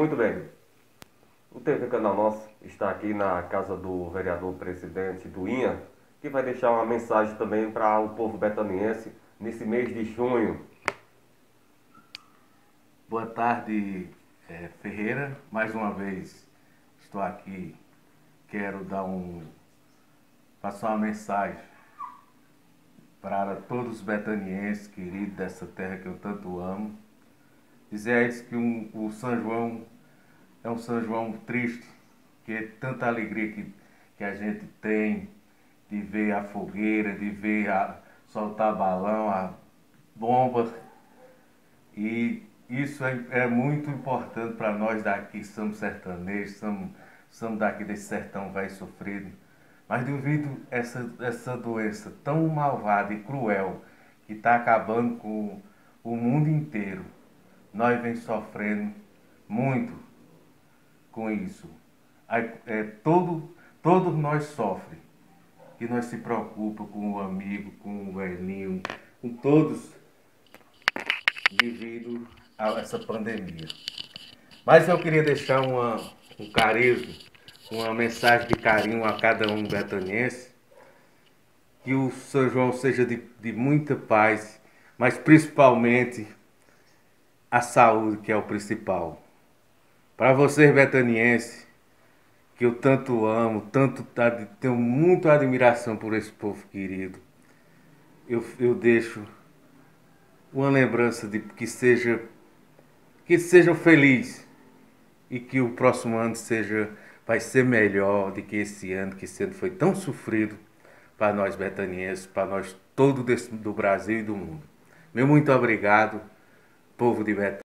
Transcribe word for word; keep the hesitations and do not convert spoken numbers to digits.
Muito bem. O T V Canal Nosso está aqui na casa do vereador presidente do I N A, que vai deixar uma mensagem também para o povo betaniense nesse mês de junho. Boa tarde, é, Ferreira. Mais uma vez estou aqui. Quero dar um passar uma mensagem para todos os betanienses queridos dessa terra que eu tanto amo. Dizer a eles que um, o São João é um São João triste, que é tanta alegria que, que a gente tem de ver a fogueira, de ver a, soltar balão, a bomba. E isso é, é muito importante para nós daqui, somos sertanejos, somos, somos daqui desse sertão velho sofrido. Mas devido a essa, essa doença tão malvada e cruel que está acabando com o mundo inteiro, nós vem sofrendo muito com isso. Aí, é, todo, todos nós sofrem, que nós se preocupa com o amigo, com o velhinho, com todos, devido a essa pandemia. Mas eu queria deixar uma, um carinho, uma mensagem de carinho a cada um betaniense, que o São João seja de, de muita paz, mas principalmente a saúde, que é o principal. Para vocês betanienses, que eu tanto amo, tanto tenho muita admiração por esse povo querido, eu, eu deixo uma lembrança de que seja que sejam felizes e que o próximo ano seja vai ser melhor do que esse ano, que esse ano foi tão sofrido para nós betanienses, para nós todo desse, do Brasil e do mundo. Meu muito obrigado, povo de Betânia.